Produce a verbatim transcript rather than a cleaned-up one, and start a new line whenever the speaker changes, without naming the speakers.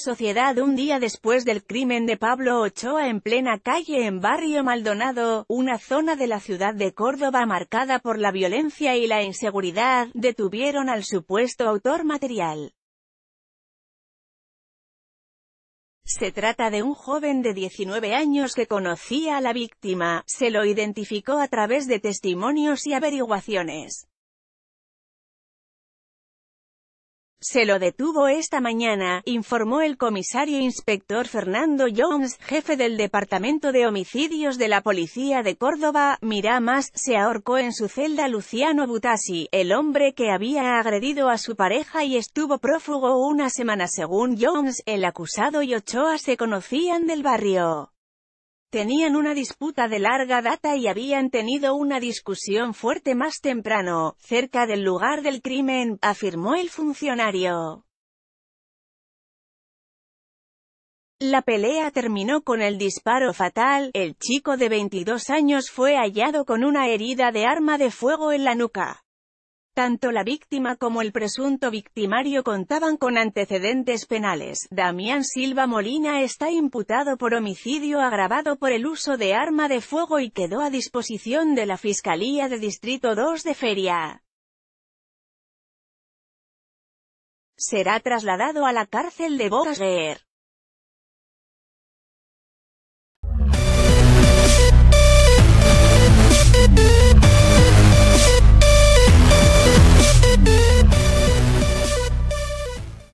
sociedad un día después del crimen de Pablo Ochoa en plena calle en Barrio Maldonado, una zona de la ciudad de Córdoba marcada por la violencia y la inseguridad. Detuvieron al supuesto autor material. Se trata de un joven de diecinueve años que conocía a la víctima, se lo identificó a través de testimonios y averiguaciones. Se lo detuvo esta mañana, informó el comisario inspector Fernando Jones, jefe del Departamento de Homicidios de la Policía de Córdoba. Mira más, se ahorcó en su celda Luciano Butasi, el hombre que había agredido a su pareja y estuvo prófugo una semana. Según Jones, el acusado y Ochoa se conocían del barrio. Tenían una disputa de larga data y habían tenido una discusión fuerte más temprano, cerca del lugar del crimen, afirmó el funcionario. La pelea terminó con el disparo fatal. El chico de veintidós años fue hallado con una herida de arma de fuego en la nuca. Tanto la víctima como el presunto victimario contaban con antecedentes penales. Damián Silva Molina está imputado por homicidio agravado por el uso de arma de fuego y quedó a disposición de la Fiscalía de Distrito dos de Feria. Será trasladado a la cárcel de Bosguer.